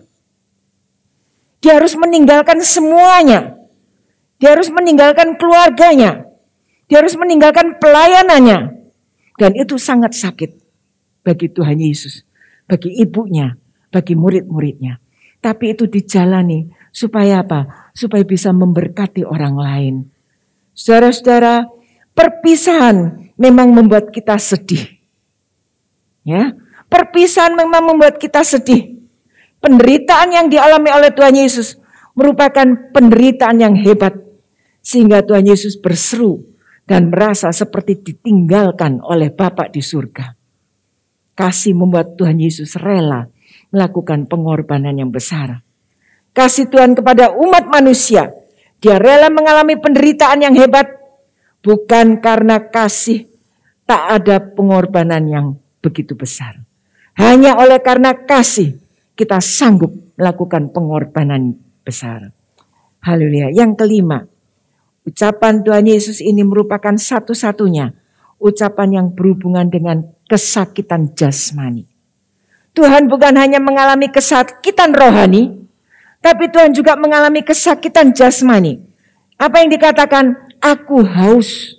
Dia harus meninggalkan semuanya. Dia harus meninggalkan keluarganya. Dia harus meninggalkan pelayanannya. Dan itu sangat sakit bagi Tuhan Yesus, bagi ibunya, bagi murid-muridnya. Tapi itu dijalani supaya apa? Supaya bisa memberkati orang lain. Saudara-saudara, perpisahan memang membuat kita sedih. Ya, perpisahan memang membuat kita sedih. Penderitaan yang dialami oleh Tuhan Yesus merupakan penderitaan yang hebat. Sehingga Tuhan Yesus berseru dan merasa seperti ditinggalkan oleh Bapa di surga. Kasih membuat Tuhan Yesus rela melakukan pengorbanan yang besar. Kasih Tuhan kepada umat manusia. Dia rela mengalami penderitaan yang hebat. Bukan karena kasih tak ada pengorbanan yang begitu besar. Hanya oleh karena kasih kita sanggup melakukan pengorbanan besar. Haleluya. Yang kelima, ucapan Tuhan Yesus ini merupakan satu-satunya ucapan yang berhubungan dengan kesakitan jasmani. Tuhan bukan hanya mengalami kesakitan rohani, tapi Tuhan juga mengalami kesakitan jasmani. Apa yang dikatakan? Aku haus.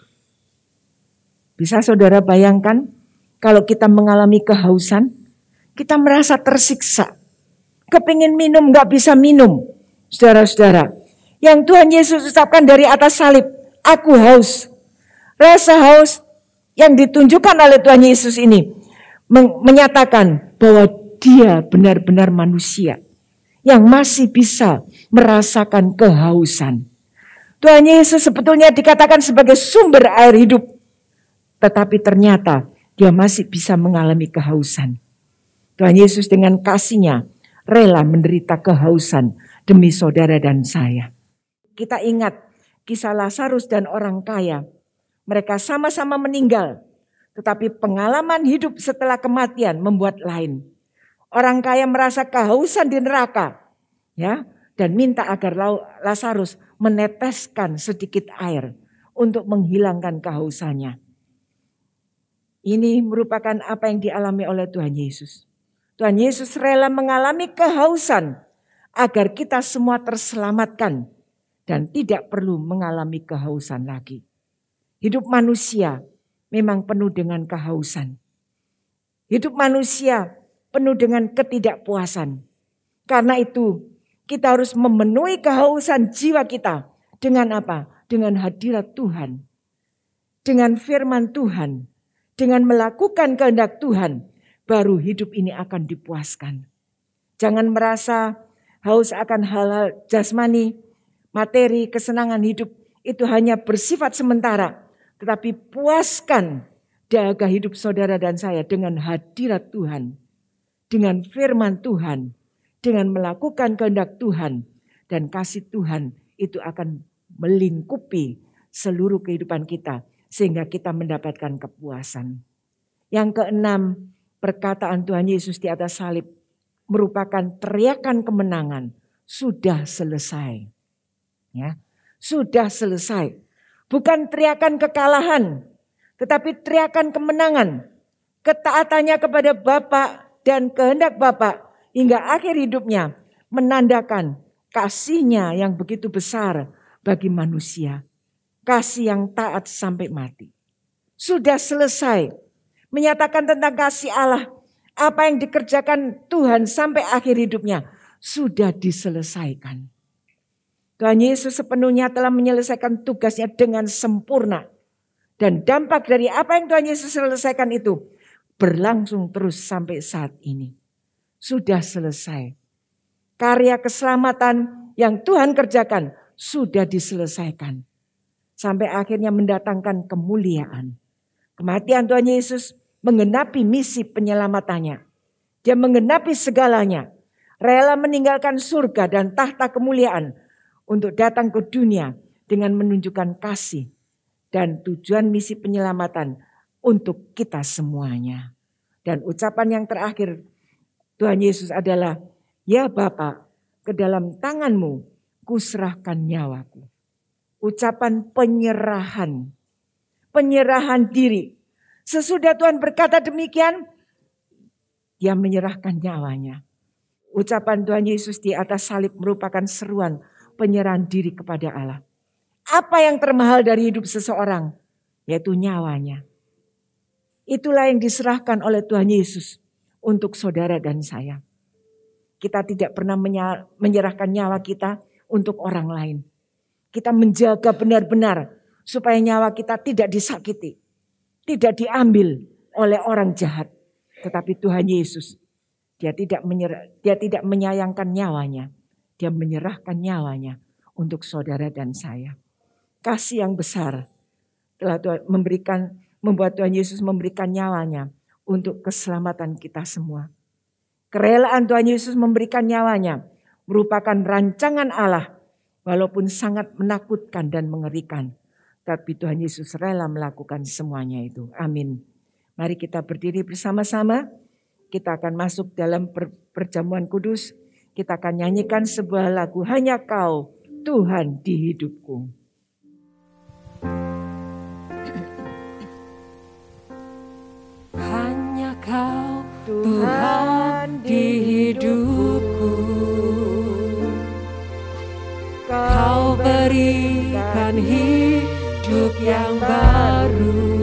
Bisa saudara bayangkan kalau kita mengalami kehausan, kita merasa tersiksa. Kepingin minum gak bisa minum. Saudara-saudara, yang Tuhan Yesus ucapkan dari atas salib, aku haus. Rasa haus yang ditunjukkan oleh Tuhan Yesus ini menyatakan bahwa dia benar-benar manusia yang masih bisa merasakan kehausan. Tuhan Yesus sebetulnya dikatakan sebagai sumber air hidup, tetapi ternyata dia masih bisa mengalami kehausan. Tuhan Yesus dengan kasih-Nya rela menderita kehausan demi saudara dan saya. Kita ingat kisah Lazarus dan orang kaya. Mereka sama-sama meninggal, tetapi pengalaman hidup setelah kematian membuat lain. Orang kaya merasa kehausan di neraka, ya, dan minta agar Lazarus meneteskan sedikit air untuk menghilangkan kehausannya. Ini merupakan apa yang dialami oleh Tuhan Yesus. Tuhan Yesus rela mengalami kehausan agar kita semua terselamatkan dan tidak perlu mengalami kehausan lagi. Hidup manusia memang penuh dengan kehausan. Hidup manusia penuh dengan ketidakpuasan. Karena itu kita harus memenuhi kehausan jiwa kita dengan apa? Dengan hadirat Tuhan. Dengan firman Tuhan. Dengan melakukan kehendak Tuhan, baru hidup ini akan dipuaskan. Jangan merasa haus akan hal-hal jasmani, materi, kesenangan hidup itu hanya bersifat sementara. Tetapi puaskan dahaga hidup saudara dan saya dengan hadirat Tuhan, dengan firman Tuhan, dengan melakukan kehendak Tuhan, dan kasih Tuhan itu akan melingkupi seluruh kehidupan kita sehingga kita mendapatkan kepuasan. Yang keenam, perkataan Tuhan Yesus di atas salib merupakan teriakan kemenangan. Sudah selesai. Ya, sudah selesai. Bukan teriakan kekalahan, tetapi teriakan kemenangan. Ketaatannya kepada Bapa dan kehendak Bapa hingga akhir hidupnya menandakan kasih-Nya yang begitu besar bagi manusia. Kasih yang taat sampai mati. Sudah selesai. Menyatakan tentang kasih Allah. Apa yang dikerjakan Tuhan sampai akhir hidupnya sudah diselesaikan. Tuhan Yesus sepenuhnya telah menyelesaikan tugasnya dengan sempurna. Dan dampak dari apa yang Tuhan Yesus selesaikan itu berlangsung terus sampai saat ini. Sudah selesai. Karya keselamatan yang Tuhan kerjakan sudah diselesaikan. Sampai akhirnya mendatangkan kemuliaan. Kematian Tuhan Yesus menggenapi misi penyelamatannya. Dia menggenapi segalanya. Rela meninggalkan surga dan tahta kemuliaan untuk datang ke dunia dengan menunjukkan kasih dan tujuan misi penyelamatan untuk kita semuanya. Dan ucapan yang terakhir Tuhan Yesus adalah, ya Bapa, ke dalam tangan-Mu kuserahkan nyawaku. Ucapan penyerahan. Penyerahan diri. Sesudah Tuhan berkata demikian, Dia menyerahkan nyawanya. Ucapan Tuhan Yesus di atas salib merupakan seruan penyerahan diri kepada Allah. Apa yang termahal dari hidup seseorang? Yaitu nyawanya. Itulah yang diserahkan oleh Tuhan Yesus untuk saudara dan saya. Kita tidak pernah menyerahkan nyawa kita untuk orang lain. Kita menjaga benar-benar supaya nyawa kita tidak disakiti. Tidak diambil oleh orang jahat. Tetapi Tuhan Yesus, Dia tidak menyayangkan nyawanya. Dia menyerahkan nyawanya untuk saudara dan saya. Kasih yang besar telah membuat Tuhan Yesus memberikan nyawanya untuk keselamatan kita semua. Kerelaan Tuhan Yesus memberikan nyawanya merupakan rancangan Allah walaupun sangat menakutkan dan mengerikan. Tapi Tuhan Yesus rela melakukan semuanya itu. Amin. Mari kita berdiri bersama-sama. Kita akan masuk dalam perjamuan kudus. Kita akan nyanyikan sebuah lagu, Hanya Kau Tuhan di hidupku. Hanya Kau Tuhan di hidupku. Kau berikan hidup yang baru.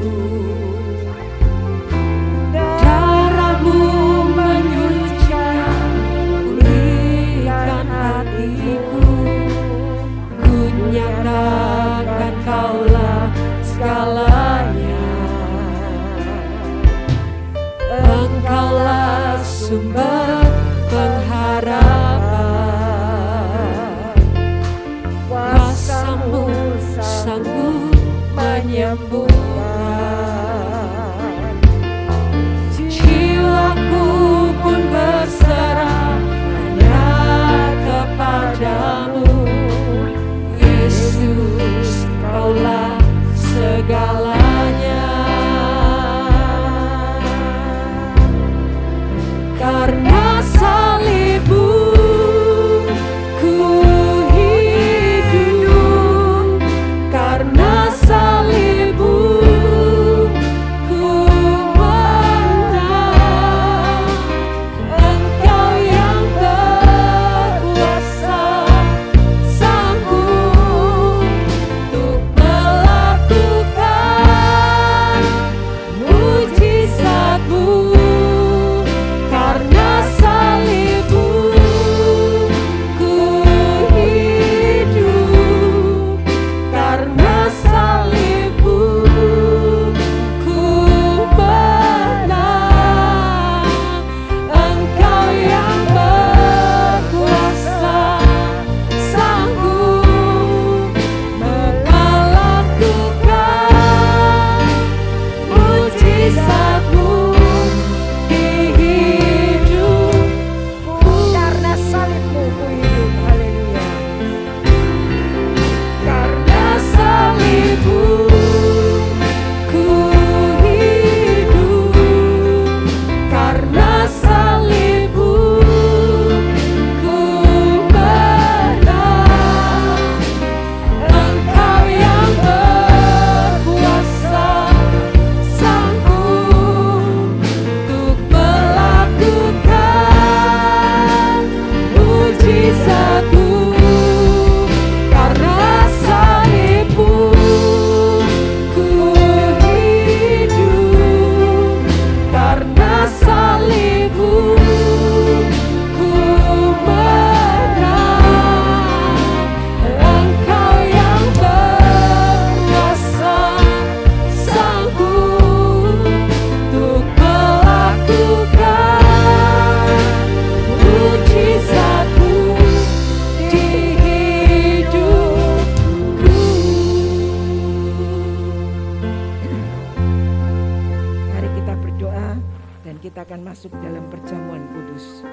Darah-Mu menyucikan, pulihkan hatiku. Ku nyatakan Kaulah segalanya. Engkaulah sumber pengharapan. Kuasa-Mu sanggup menyembuhkan. masuk dalam perjamuan kudus.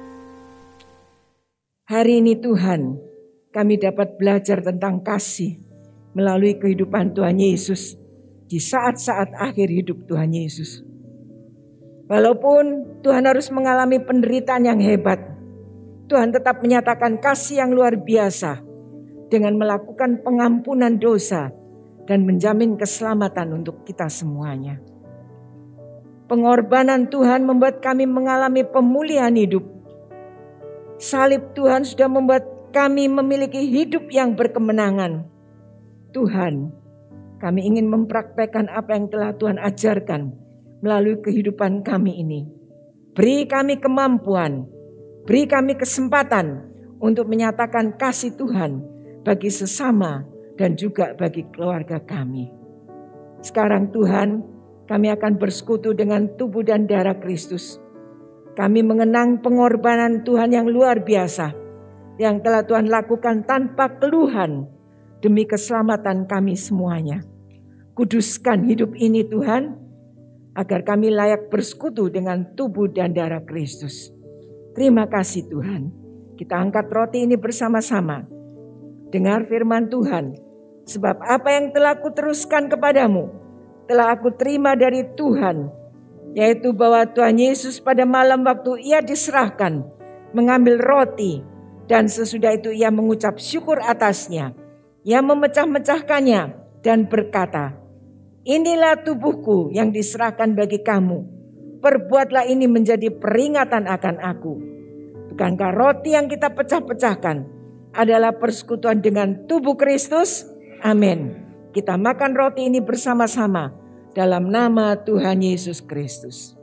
Hari ini Tuhan, kami dapat belajar tentang kasih melalui kehidupan Tuhan Yesus di saat-saat akhir hidup Tuhan Yesus. Walaupun Tuhan harus mengalami penderitaan yang hebat, Tuhan tetap menyatakan kasih yang luar biasa dengan melakukan pengampunan dosa dan menjamin keselamatan untuk kita semuanya. Pengorbanan Tuhan membuat kami mengalami pemulihan hidup. Salib Tuhan sudah membuat kami memiliki hidup yang berkemenangan. Tuhan, kami ingin mempraktekkan apa yang telah Tuhan ajarkan melalui kehidupan kami ini. Beri kami kemampuan, beri kami kesempatan untuk menyatakan kasih Tuhan bagi sesama dan juga bagi keluarga kami. Sekarang Tuhan, kami akan bersekutu dengan tubuh dan darah Kristus. Kami mengenang pengorbanan Tuhan yang luar biasa, yang telah Tuhan lakukan tanpa keluhan demi keselamatan kami semuanya. Kuduskan hidup ini Tuhan, agar kami layak bersekutu dengan tubuh dan darah Kristus. Terima kasih Tuhan. Kita angkat roti ini bersama-sama. Dengar firman Tuhan. Sebab apa yang telah aku teruskan kepadamu, telah aku terima dari Tuhan, yaitu bahwa Tuhan Yesus pada malam waktu ia diserahkan, mengambil roti, dan sesudah itu ia mengucap syukur atasnya. Ia memecah-mecahkannya dan berkata, "Inilah tubuhku yang diserahkan bagi kamu. Perbuatlah ini menjadi peringatan akan aku." Bukankah roti yang kita pecah-pecahkan adalah persekutuan dengan tubuh Kristus? Amin. Kita makan roti ini bersama-sama dalam nama Tuhan Yesus Kristus.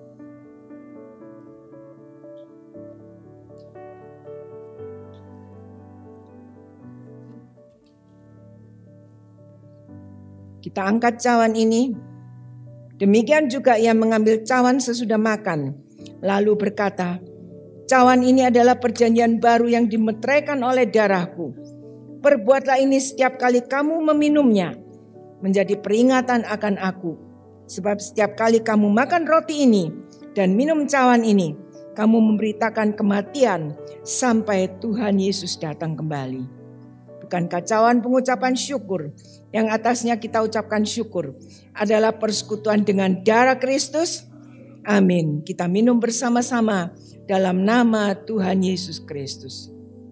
Kita angkat cawan ini. Demikian juga ia mengambil cawan sesudah makan, lalu berkata, "Cawan ini adalah perjanjian baru yang dimeteraikan oleh darahku. Perbuatlah ini setiap kali kamu meminumnya, menjadi peringatan akan aku. Sebab setiap kali kamu makan roti ini dan minum cawan ini, kamu memberitakan kematian sampai Tuhan Yesus datang kembali." Bukankah cawan pengucapan syukur yang atasnya kita ucapkan syukur adalah persekutuan dengan darah Kristus? Amin. Kita minum bersama-sama dalam nama Tuhan Yesus Kristus.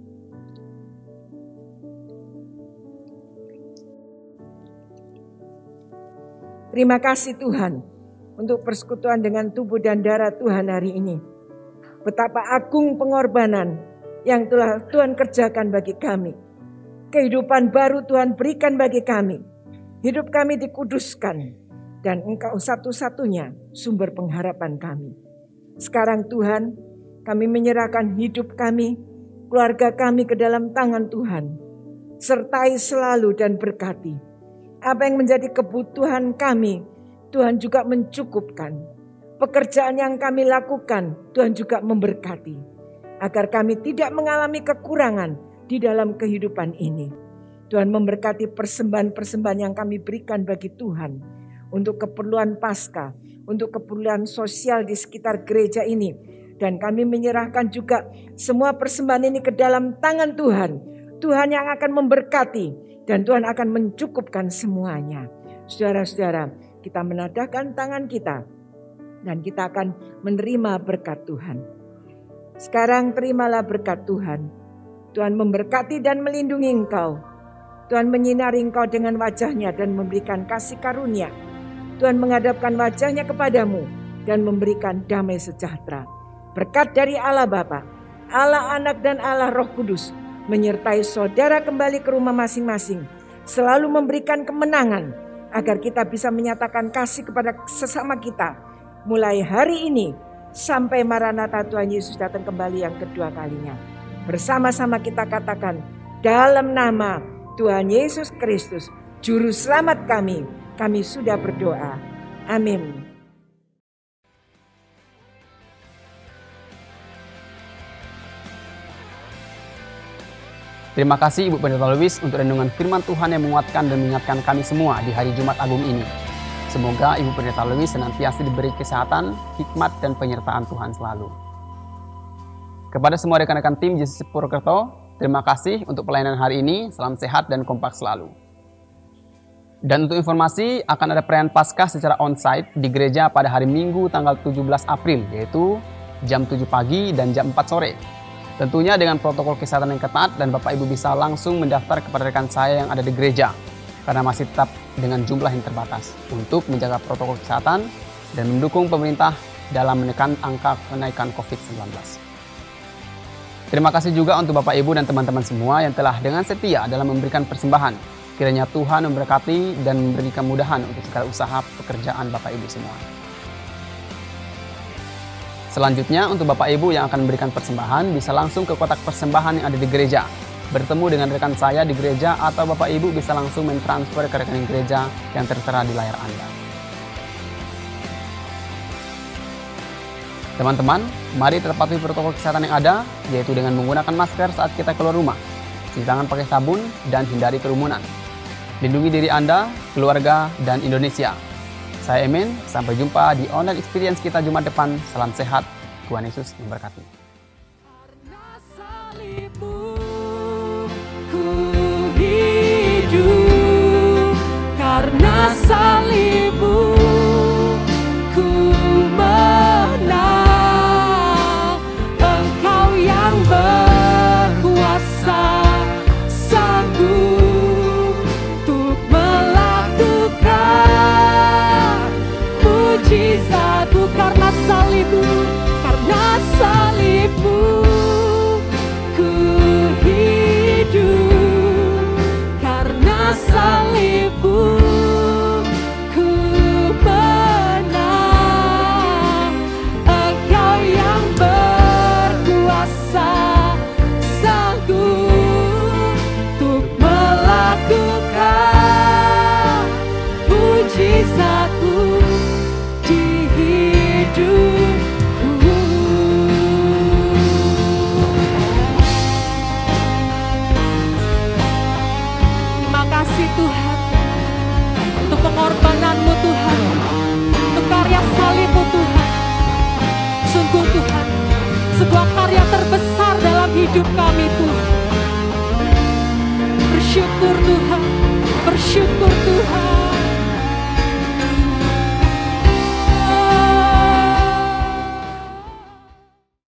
Terima kasih Tuhan untuk persekutuan dengan tubuh dan darah Tuhan hari ini. Betapa agung pengorbanan yang telah Tuhan kerjakan bagi kami. Kehidupan baru Tuhan berikan bagi kami. Hidup kami dikuduskan. Dan Engkau satu-satunya sumber pengharapan kami. Sekarang Tuhan, kami menyerahkan hidup kami, keluarga kami ke dalam tangan Tuhan. Sertai selalu dan berkati. Apa yang menjadi kebutuhan kami, Tuhan juga mencukupkan. Pekerjaan yang kami lakukan, Tuhan juga memberkati. Agar kami tidak mengalami kekurangan di dalam kehidupan ini. Tuhan memberkati persembahan-persembahan yang kami berikan bagi Tuhan. Untuk keperluan Paskah, untuk keperluan sosial di sekitar gereja ini. Dan kami menyerahkan juga semua persembahan ini ke dalam tangan Tuhan. Tuhan yang akan memberkati dan Tuhan akan mencukupkan semuanya. Saudara-saudara, kita menadahkan tangan kita dan kita akan menerima berkat Tuhan. Sekarang terimalah berkat Tuhan. Tuhan memberkati dan melindungi engkau. Tuhan menyinari engkau dengan wajah-Nya dan memberikan kasih karunia. Tuhan menghadapkan wajah-Nya kepadamu dan memberikan damai sejahtera. Berkat dari Allah Bapa, Allah Anak dan Allah Roh Kudus menyertai saudara kembali ke rumah masing-masing. Selalu memberikan kemenangan agar kita bisa menyatakan kasih kepada sesama kita. Mulai hari ini sampai Maranatha Tuhan Yesus datang kembali yang kedua kalinya. Bersama-sama kita katakan, dalam nama Tuhan Yesus Kristus, Juru Selamat kami sudah berdoa. Amin. Terima kasih Ibu Pendeta Louis untuk renungan firman Tuhan yang menguatkan dan mengingatkan kami semua di hari Jumat Agung ini. Semoga Ibu Pendeta Louis senantiasa diberi kesehatan, hikmat, dan penyertaan Tuhan selalu. Kepada semua rekan-rekan tim Yesus Purwokerto, terima kasih untuk pelayanan hari ini. Salam sehat dan kompak selalu. Dan untuk informasi, akan ada perayaan Paskah secara onsite di gereja pada hari Minggu tanggal 17 April, yaitu jam 7 pagi dan jam 4 sore. Tentunya dengan protokol kesehatan yang ketat, dan Bapak Ibu bisa langsung mendaftar kepada rekan saya yang ada di gereja, karena masih tetap dengan jumlah yang terbatas untuk menjaga protokol kesehatan dan mendukung pemerintah dalam menekan angka kenaikan COVID-19. Terima kasih juga untuk Bapak Ibu dan teman-teman semua yang telah dengan setia dalam memberikan persembahan. Kiranya Tuhan memberkati dan memberi kemudahan untuk segala usaha pekerjaan Bapak Ibu semua. Selanjutnya untuk Bapak Ibu yang akan memberikan persembahan bisa langsung ke kotak persembahan yang ada di gereja. Bertemu dengan rekan saya di gereja atau Bapak Ibu bisa langsung mentransfer ke rekening gereja yang tertera di layar Anda. Teman-teman, mari tetap patuhi protokol kesehatan yang ada, yaitu dengan menggunakan masker saat kita keluar rumah, cuci tangan pakai sabun, dan hindari kerumunan. Lindungi diri Anda, keluarga, dan Indonesia. Saya Emen, sampai jumpa di online experience kita Jumat depan. Salam sehat, Tuhan Yesus memberkati. Karena salibmu ku hidup, karena salibmu ku menang. Engkau yang berkuasa, sanggup untuk melakukan mujizatmu. Karena salibmu, karena salibmu ku hidup, karena salibmu ku menang. Engkau yang berkuasa, sanggup untuk melakukan mujizatmu di hidupku. Terima kasih Tuhan untuk pengorbananmu Tuhan, untuk karya salibmu Tuhan. Sungguh Tuhan, sebuah karya terbesar dalam hidup kami Tuhan. Bersyukur Tuhan, bersyukur